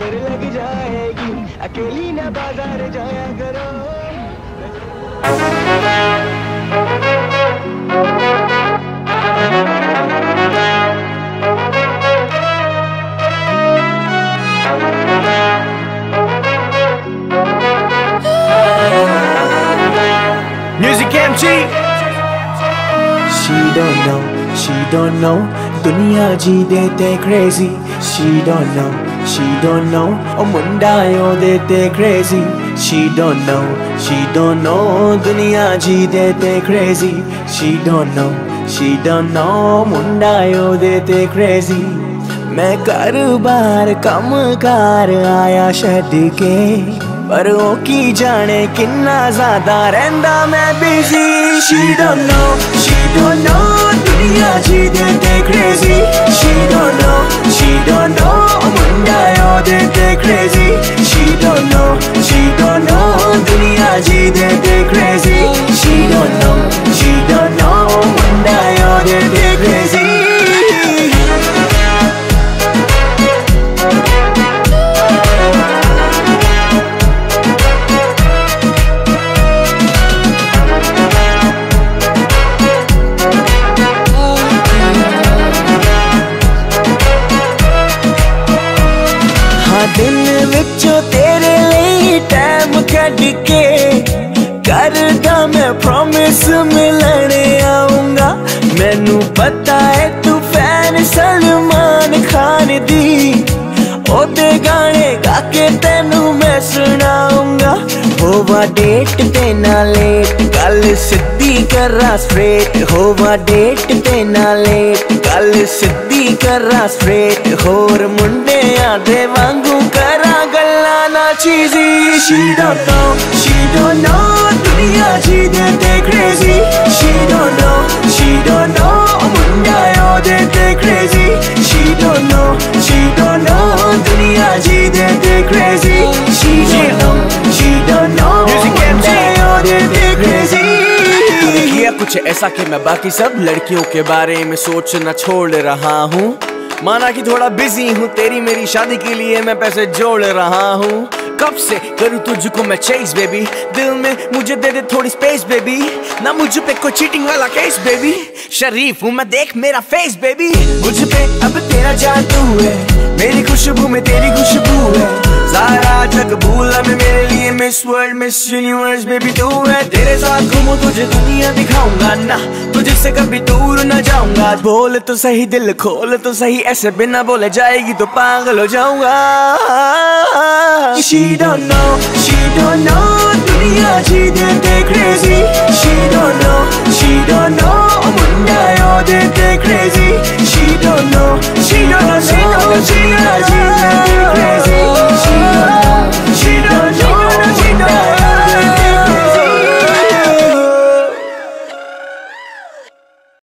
नजर लग जाएगी, अकेली ना बाजार जाया करो। Music MG. She don't know, दुनिया जी देते crazy. She don't know, ओ मुंडा यो देते crazy. She don't know, दुनिया जी देते crazy. She don't know, मुंडा यो देते crazy. मैं कारोबार कम कार आया छड़ के, पर ओ की जाने किन्ना ज्यादा रहंदा मैं बिजी। She don't know, दुनिया जी देते crazy. She don't know, मुंडा यो देते crazy. She don't know, दुनिया जी देते crazy. She don't know, मुंडा यो देते crazy. दिन विचों तेरे लिए टाइम कढ़ के करदा मैं प्रॉमिस मिलने आऊंगा। मैनू पता है तू फैन सलमान खान दी, ओदे गाने गा के तेनू मैं सुनाऊंगा। होवा डेट ते ना लेट, गल सिद्धी करा स्ट्रेट। होवा डेट ते ना लेट, गल सिद्धी करा स्ट्रेट। होर मुंडे आदे वांगू करा गल्ला ना चीजी। She don't know, दुनिया जी देते crazy. She don't know, मुंडा यो देते crazy. She don't know, दुनिया जी देते crazy. She don't know, मुंडा यो देते crazy. किया कुछ ऐसा कि मैं बाकी सब लड़कियों के बारे में सोचना छोड़ रहा हूँ। माना कि थोड़ा बिजी हूँ, तेरी मेरी शादी के लिए मैं पैसे जोड़ रहा हूँ। कब से करूँ तुझको मैं चेस बेबी, दिल में मुझे दे दे थोड़ी स्पेस बेबी। ना मुझ पे कोई चीटिंग वाला केस बेबी, शरीफ हूँ मैं देख मेरा फेस बेबी। मुझ पे अब तेरा जादू है, मेरी खुशबू में तेरी खुशबू है। सारा जग भूला मैं मेरे लिए Miss World Miss Universe baby तू है। तेरे साथ घूमूं तुझे दुनिया दिखाऊंगा ना, तुझसे कभी दूर न जाऊंगा। बोल तो सही दिल खोल तो सही, ऐसे बिना बोले जाएगी तो पागल हो जाऊंगा। She don't know, दुनिया जी देते crazy. She don't know, मुंडा यो देते crazy. She don't know, दुनिया जी